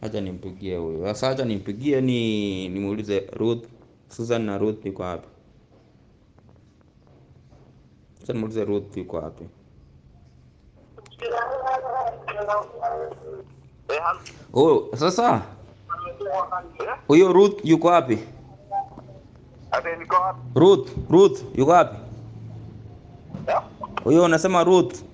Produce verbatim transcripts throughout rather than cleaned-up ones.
Acha nimpigie huyo. Sasa acha nimpigie ni nimuulize Ruth, Susan na Ruth yuko wapi? Acha nimuulize Ruth yuko wapi? Oh, sasa huyo Ruth yuko wapi? Ate niko wapi? Ruth, Ruth yuko wapi? Ya? Huyo unasema Ruth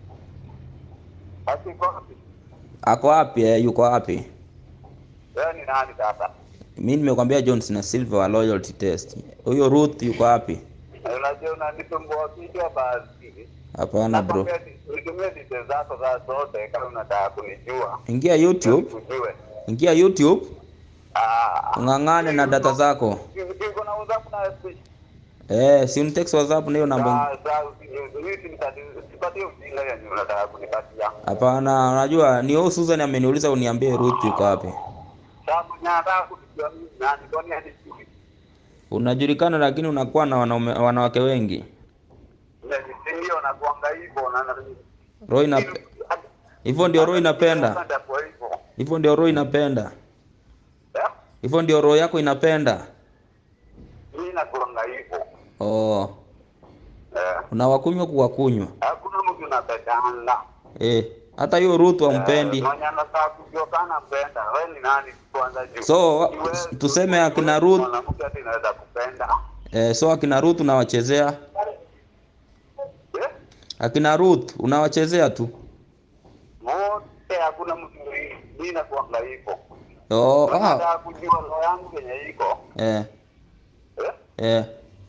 Ate niko wapi? ako wapi? Eh, yuko wapi? Wewe ni nani sasa? Mimi nimekwambia Johnson na Silver wa loyalty test. Huyo Ruth yuko wapi? Unajua unanisumbua kichwa basi. Hapana bro. Nitumie details zako za zote kama unataka kunijua. Ingia YouTube. Kujue. Ingia YouTube. Ah. Ungangane na data zako. Niko na WhatsApp na S P. Eh, si unitext WhatsApp na hiyo namba. Sasa usijuzi nitapatia ujinga yenye unataka kunipatia. Hapana, unajua ni wewe Susan ameniuliza uniambie Ruth yuko wapi. Sababu nataka kujua mimi nani kwani hadi sijui. Unajulikana lakini unakuwa na wanaume wanawake wengi. Ndio nakuanga hivyo na Roho ina hivyo ndio roho inapenda. Hivyo ndio roho inapenda. Hivyo ndio roho yako inapenda. Mimi nakuanga hivyo. Oh. Eh. Unawakunywa kuwakunywa. Hakuna mtu anapendana. Eh, hata hiyo Ruth hampendi. Mwenye anataka kujua kana mpenda. Wewe ni nani kwanza juu? So tuseme akina Ruth mwanamke hata inaweza kupenda. eh, so akina Ruth unawachezea. Eh? Akina Ruth unawachezea tu. Wote hakuna mtu mimi nakuanga hivyo. Oh, ah. Nataka kujua roho yangu yenye iko. Eh. Eh? Eh.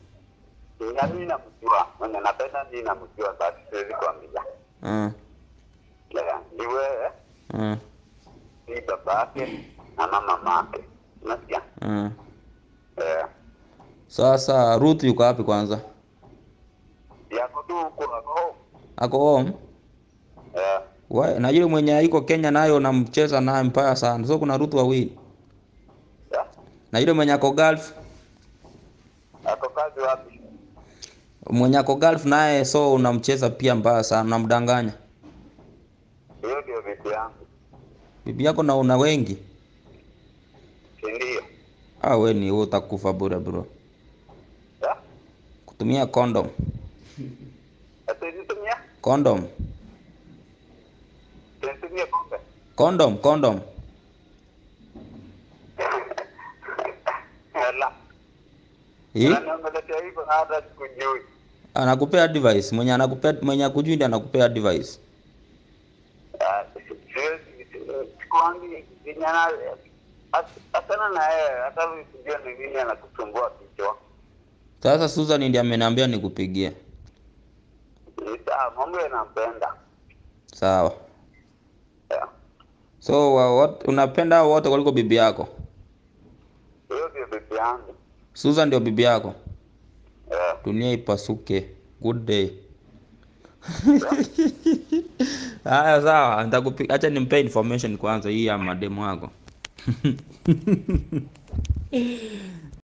Na mimi namjua. Mwenye napenda mimi namjua basi siwezi kuambia. Mm. Yeah, ni wewe. Mm. Ni babake na mama mamake. Unasikia? Mm. Eh. Sasa Ruth yuko wapi kwanza? Yako tu huko hapo. Ako home? Eh. Wewe na yule mwenye yuko Kenya nayo namcheza naye mbaya sana. So kuna Ruth wawili. Yeah. Na yule mwenye ako Gulf, Ako kazi wapi? mwenye ako Gulf naye so unamcheza pia mbaya sana, unamdanganya. Hiyo ndio bibi yangu. Bibi yako na una wengi? Ndio. Ah, wewe ni wewe utakufa bure bro. Yeah. Kutumia condom. Ati nitumia? Condom. Nitumia pombe. Condom, condom. Hala. Hii? Na nimeletea hivyo na hata sikujui. Anakupea advice, mwenye anakupea mwenye akujui ndiye anakupea advice. Ah, siwezi sikuangi vijana hata na yeye hata sijui ni nini anakusumbua kichwa. Sasa Susan ndiye ameniambia nikupigie. Nita mambo yanampenda. Sawa. Yeah. So uh, what unapenda wote kuliko bibi yako? Hiyo ndio bibi yangu. Susan ndio bibi yako? Yeah. Dunia ipasuke. Good day. Haya sawa, nitakupiga. Acha nimpe information kwanza hii ya mademu wako.